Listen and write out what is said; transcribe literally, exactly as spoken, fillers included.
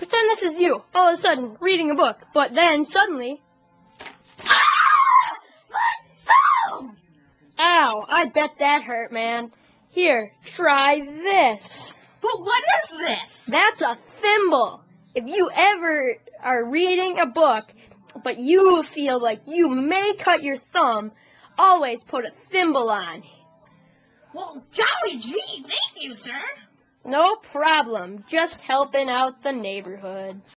pretend this is you, all of a sudden, reading a book, but then suddenly... Ah! My thumb! Ow, I bet that hurt, man. Here, try this. But what is this? That's a thimble. If you ever are reading a book, but you feel like you may cut your thumb, always put a thimble on. Well, golly gee, thank you, sir. No problem, just helping out the neighborhood.